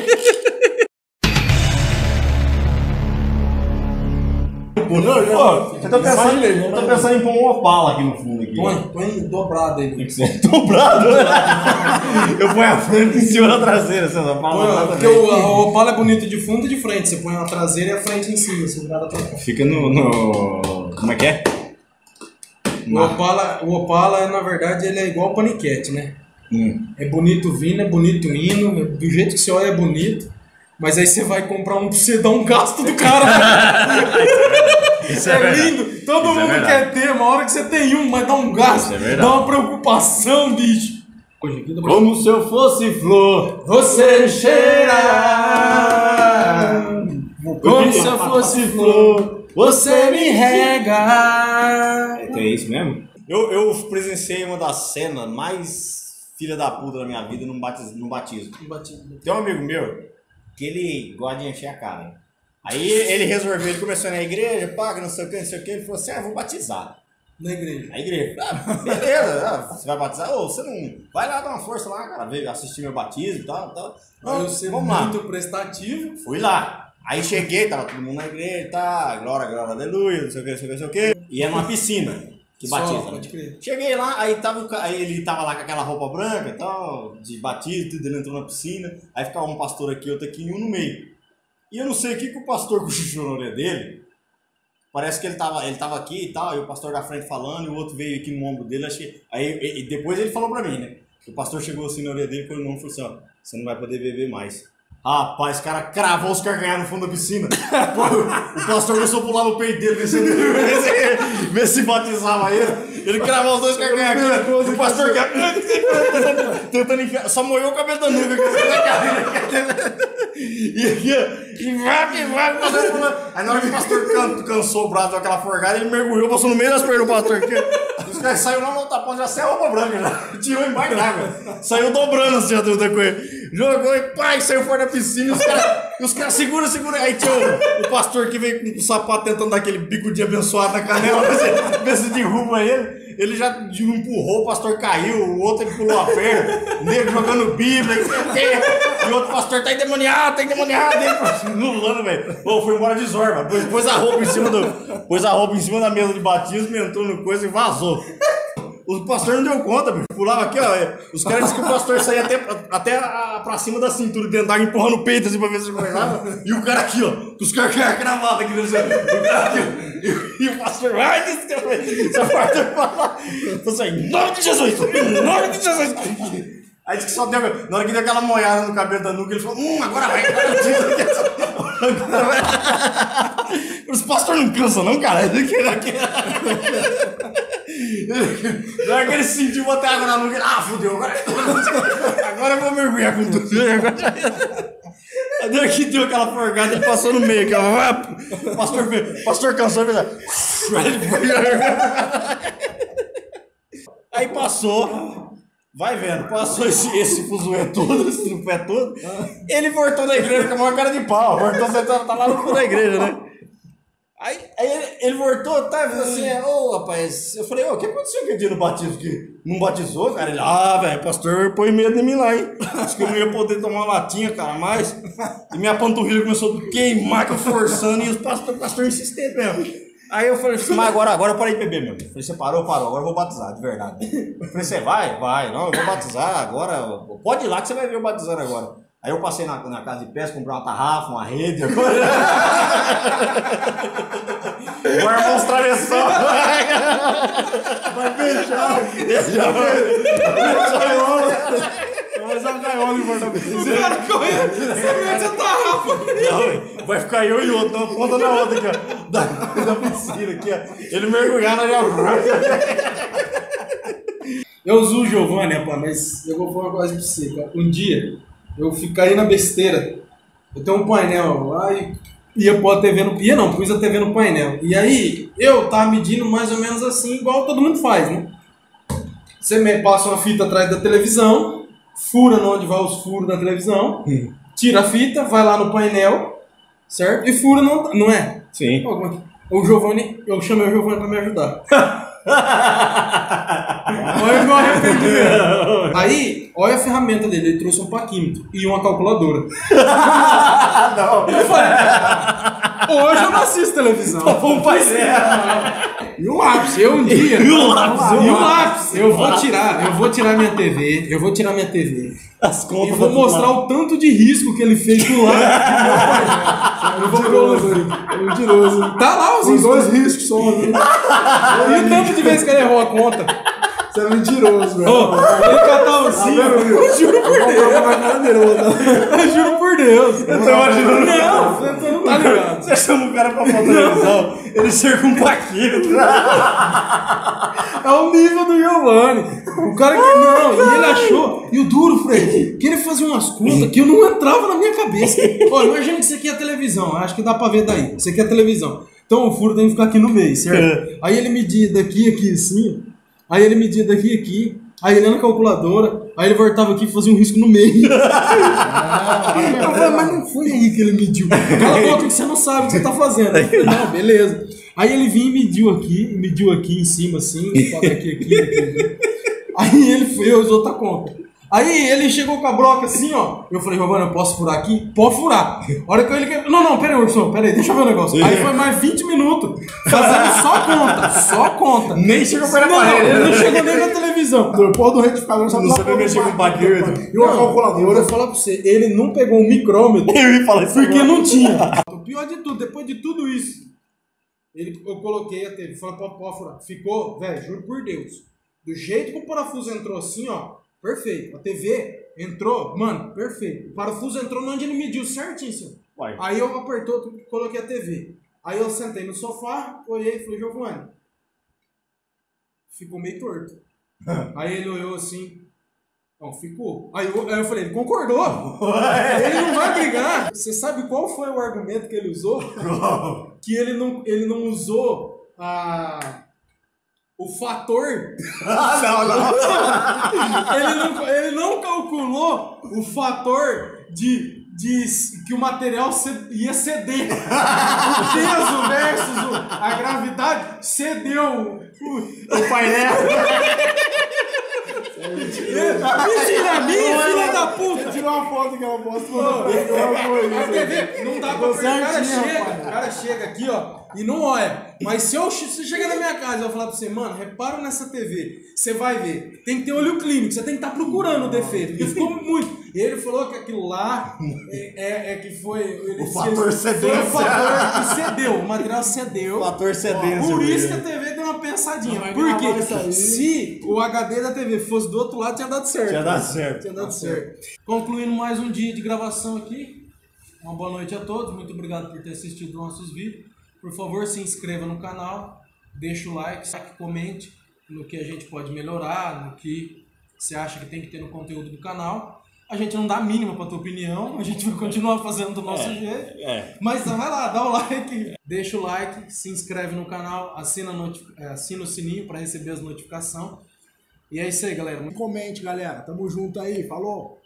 Eu tô pensando em pôr um Opala aqui no fundo. Aqui. Põe dobrado aí. Tem que ser dobrado? Eu ponho a frente em cima da traseira. Porque o Opala é bonito de fundo e de frente. Você põe a traseira e a frente em cima. Você virada pra cá. Fica no... Como é que é? O Opala, na verdade, ele é igual o paniquete, né? É bonito vindo, é bonito indo. Do jeito que você olha é bonito. Mas aí você vai comprar um pra você dar um gasto do cara. Isso é lindo. Todo mundo quer ter. Uma hora que você tem um, mas dá um gasto. Dá uma preocupação, bicho. Como se eu fosse flor, você cheira. Como se eu fosse flor, você me rega. É isso mesmo? Eu presenciei uma das cenas mais filha da puta da minha vida num batismo. Tem um amigo meu que ele gosta de encher a cara. Aí ele resolveu, ele começou na igreja, paga, não sei o que, ele falou assim, vou batizar. Na igreja? Na igreja. Beleza, você vai batizar? Ô, você não... Vai lá dar uma força lá, cara, veio assistir meu batismo e tal. Não, vamos lá. Muito prestativo. Fui lá. Aí cheguei, tava todo mundo na igreja, tá, glória, aleluia, não sei o que. E era uma piscina. Que batiza, né? Cheguei lá, aí ele tava lá com aquela roupa branca e tal, de batismo, tudo, ele entrou na piscina, aí ficava um pastor aqui, outro aqui e um no meio. E eu não sei o que o pastor cochichou na orelha dele, parece que ele tava aqui e tal, e o pastor da frente falando, e o outro veio aqui no ombro dele, aí depois ele falou pra mim, né? O pastor chegou assim na orelha dele, com o nome e falou assim, ó, você não vai poder beber mais. Rapaz, o cara cravou os carganhar no fundo da piscina. O pastor começou a pular no peito dele, ver se batizava ele. Ele cravou os dois carganhar aqui. O pastor tentando enfiar, só molhou o cabelo da nuca. E vai. Aí na hora que o pastor cansou o braço daquela forgada, ele mergulhou, passou no meio das pernas do pastor. Os caras saíram lá no tapão, já saiu a roupa branca, já tirou embaixo d'água. Saiu dobrando assim a tudo com ele. Jogou e pai, saiu fora da piscina. Os caras segura. Aí tinha o pastor que veio com o sapato tentando dar aquele bicudinho abençoado na canela, ver se derruba ele. Ele já empurrou, o pastor caiu, o outro ele pulou a perna, o nego jogando Bíblia, e o outro pastor tá endemoniado, ele pulando, velho. Foi embora de zorba, pôs a roupa em cima da mesa de batismo, entrou no coisa e vazou. O pastor não deu conta, bicho. Pulava aqui, ó. Os caras disseram que o pastor saía até pra cima da cintura, dentro d'água, empurrando o peito assim pra ver se ele acordava. E o cara aqui, ó. Os caras cravados aqui, o cara aqui, ó. E o pastor, ai, essa parte eu falo. Então, em nome de Jesus! Em nome de Jesus! Aí disse que só deu. Na hora que deu aquela moiada no cabelo da nuca, ele falou: agora vai. Os pastores não cansam, não, cara. Na hora que ele sentiu botar água na nuca, fudeu, agora eu vou mergulhar com tudo. Aí que deu aquela forgada, ele passou no meio. O pastor cansou e fez. Aí passou. Vai vendo, passou esse fuzuê todo, esse trupé todo. Ele voltou da igreja com a maior cara de pau. Tá lá no fundo da igreja, né? Aí ele voltou, tá? Assim, rapaz. Eu falei, o que aconteceu aquele dia no batismo? Que não batizou, cara? Ele, velho, o pastor põe medo de mim lá, hein? Acho que eu não ia poder tomar uma latinha, cara, mais. E minha panturrilha começou a queimar, que eu forçando, e o pastor insistente mesmo. Aí eu falei, mas agora eu parei de beber, meu. Eu falei, você parou, agora eu vou batizar, de verdade. Eu falei, você vai? Vai, não, eu vou batizar agora. Pode ir lá que você vai ver eu batizando agora. Aí eu passei na casa de pesca, comprei uma tarrafa, uma rede. Agora armar uns travessão. Vai fechar. Vai usar um gaiola em porta-mesa. Cara, você mete a tarrafa. Vai ficar eu e o outro, uma ponta na outra aqui, ó. Da piscina aqui, ó. Ele mergulhar na Eu uso o Giovanni, rapaz, mas eu vou falar uma coisa pra você, cara. Um dia, eu fiquei na besteira. Eu tenho um painel lá e ia pôr a TV no... Ia não, pus a TV no painel. E aí, eu tava medindo mais ou menos assim, igual todo mundo faz, né? Você passa uma fita atrás da televisão, fura onde vai os furos da televisão, tira a fita, vai lá no painel, certo? E fura, não é? Sim. O Giovanni, eu chamei o Giovanni pra me ajudar. Olha igual arrependimento. Aí, olha a ferramenta dele. Ele trouxe um paquímetro e uma calculadora. Não. Eu falei, hoje eu não assisto televisão. E o lápis, eu um dia. E o lápis. Eu vou tirar minha TV. As contas. E vou mostrar o tanto de risco que ele fez com o lápis. Eu vou pôr Mentiroso. Tá lá os Os riscos. dois riscos só. Né? E o tanto de vezes que ele errou a conta. Você é mentiroso, velho. Ô, ele catava assim, eu juro por Deus. Eu juro por Deus. Eu tô imaginando. Não, você não tá ligado. Você chama o cara pra fazer televisão, ele cerca um paquinho. É o nível do Giovanni. O cara que não, e ele achou. E o duro, Fred, que ele fazia umas contas que eu não entrava na minha cabeça. Ó, imagina que isso aqui é televisão. Acho que dá pra ver daí. Isso aqui é televisão. Então o furo tem que ficar aqui no meio, certo? Aí ele media daqui, aqui, assim. Aí ele media daqui, aqui. Aí ele ia na calculadora. Aí ele voltava aqui e fazia um risco no meio. Eu falei, mas não foi aí que ele mediu. Cala a boca que você não sabe o que você tá fazendo. Eu falei, não, beleza. Aí ele vinha e mediu aqui em cima, assim. Aqui. Aí ele fez outra conta. Aí ele chegou com a broca assim, ó. Eu falei, Giovanni, eu posso furar aqui? Pode furar. A hora que ele... Não, pera aí, Urson, pera aí, deixa eu ver o negócio. Aí foi mais 20 minutos fazendo só conta. Nem chegou perto da parede. Ele não chegou nem na televisão. O pau do retificador só Não sabia mexer com o paquímetro. E uma Eu calculadora. vou falar pra você, ele não pegou um micrômetro Eu ia falar isso porque agora. não tinha. O pior de tudo, depois de tudo isso, eu coloquei a TV, falei, pode furar. Ficou, velho, juro por Deus, do jeito que o parafuso entrou assim, ó, perfeito. A TV entrou, mano, perfeito. O parafuso entrou onde ele mediu certinho, assim. Vai. Aí eu apertou, coloquei a TV. Aí eu sentei no sofá, olhei e falei, Giovanni, ficou meio torto. Aí ele olhou assim, não, ficou. Aí eu falei, ele concordou. Ele não vai brigar. Você sabe qual foi o argumento que ele usou? Que ele não usou o fator. Não. Ele não calculou o fator de que o material ia ceder. O peso versus a gravidade cedeu O painel. Mentira minha, filha da puta! Tirou uma foto que ela posta. A TV não dá pra ver. O cara chega aqui, ó, e não olha. Mas se você chegar na minha casa e eu falar pra você, mano, repara nessa TV, você vai ver. Tem que ter olho clínico, você tem que estar procurando o defeito. Porque ficou muito. E ele falou que aquilo lá que foi. O fator cedência. Foi o fator que cedeu. O material cedeu. O fator cedência. Por isso que a TV deu uma pensadinha. Porque se o HD da TV fosse do outro lado, tinha dado certo. Tinha dado certo. Concluindo mais um dia de gravação aqui. Uma boa noite a todos. Muito obrigado por ter assistido nossos vídeos. Por favor, se inscreva no canal. Deixa o like, comente no que a gente pode melhorar, no que você acha que tem que ter no conteúdo do canal. A gente não dá a mínima pra tua opinião, a gente vai continuar fazendo do nosso jeito. Mas vai lá, dá o like, deixa o like, se inscreve no canal, assina o sininho para receber as notificações. E é isso aí, galera. Comente, galera. Tamo junto aí. Falou.